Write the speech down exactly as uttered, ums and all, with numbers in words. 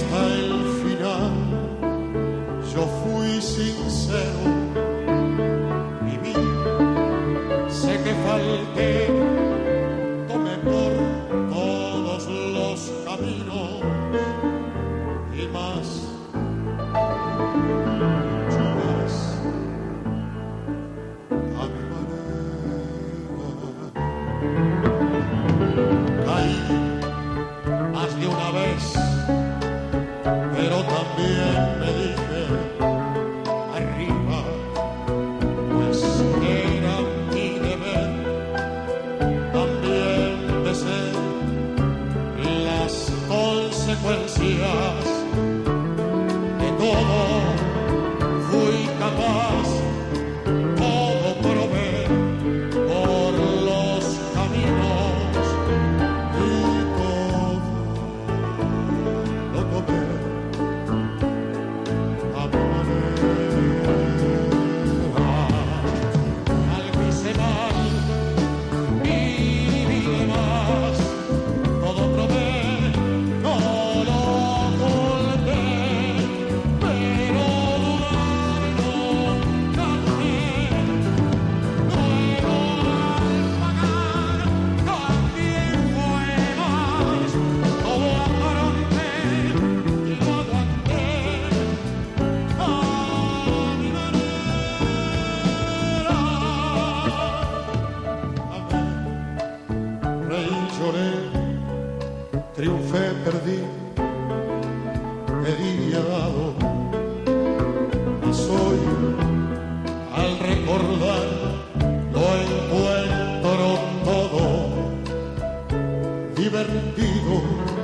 hasta el final yo fui sincero, viví, sé que falté, tomé por todos los caminos y más, mucho más, a mi manera. Caí más de una vez, pero también me dije arriba, pues era mi deber también de ser las consecuencias de todo. Fui capaz, todo probé por los caminos y todo lo tomé a mi manera. Algo hice mal, viví de más, todo probé, no lo oculté, pero dudar no cambié. Luego al pagar también fue más, todo afronté y lo aguanté a mi manera. Amé, reí, lloré, triunfé, perdí, me di y he dado, y soy, al recordar, lo encuentro todo divertido.